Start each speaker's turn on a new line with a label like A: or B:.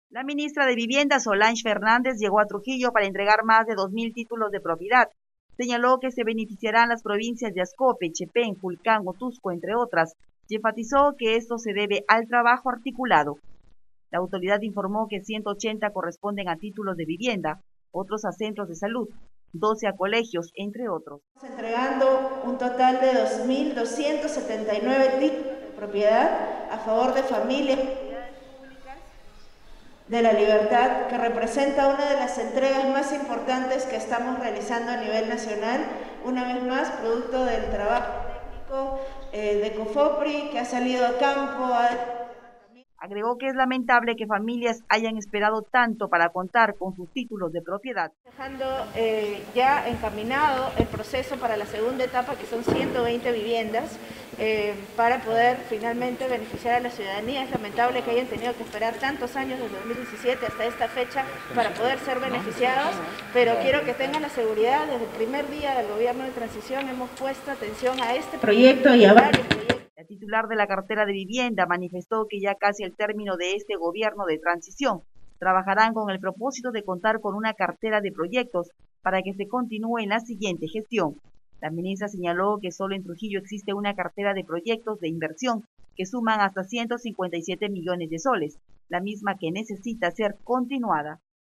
A: La ministra de Vivienda, Solange Fernández, llegó a Trujillo para entregar más de 2.000 títulos de propiedad. Señaló que se beneficiarán las provincias de Ascope, Chepén, Julcán, Otusco, entre otras, y enfatizó que esto se debe al trabajo articulado. La autoridad informó que 180 corresponden a títulos de vivienda, otros a centros de salud, 12 a colegios, entre otros.
B: Estamos entregando un total de 2.279 títulos de propiedad a favor de familias de la libertad, que representa una de las entregas más importantes que estamos realizando a nivel nacional, una vez más producto del trabajo técnico de COFOPRI, que ha salido a campo.
A: Agregó que es lamentable que familias hayan esperado tanto para contar con sus títulos de propiedad.
B: Dejando ya encaminado el proceso para la segunda etapa, que son 120 viviendas, para poder finalmente beneficiar a la ciudadanía. Es lamentable que hayan tenido que esperar tantos años, desde 2017 hasta esta fecha, para poder ser beneficiados, pero quiero que tengan la seguridad, desde el primer día del gobierno de transición hemos puesto atención a este proyecto y a varios proyectos.
A: La titular de la cartera de vivienda manifestó que ya casi al término de este gobierno de transición, trabajarán con el propósito de contar con una cartera de proyectos para que se continúe en la siguiente gestión. La ministra señaló que solo en Trujillo existe una cartera de proyectos de inversión que suman hasta 157 millones de soles, la misma que necesita ser continuada.